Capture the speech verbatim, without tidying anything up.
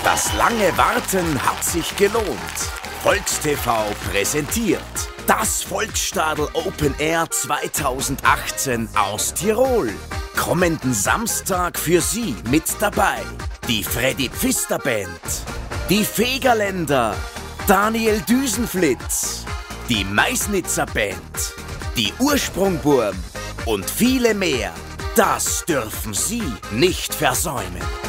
Das lange Warten hat sich gelohnt. VolksTV präsentiert das Volksstadl Open Air zweitausendachtzehn aus Tirol. Kommenden Samstag für Sie mit dabei die Freddy Pfister Band, die Fegerländer, Daniel Düsenflitz, die Meißnitzer Band, die Ursprungburm und viele mehr. Das dürfen Sie nicht versäumen.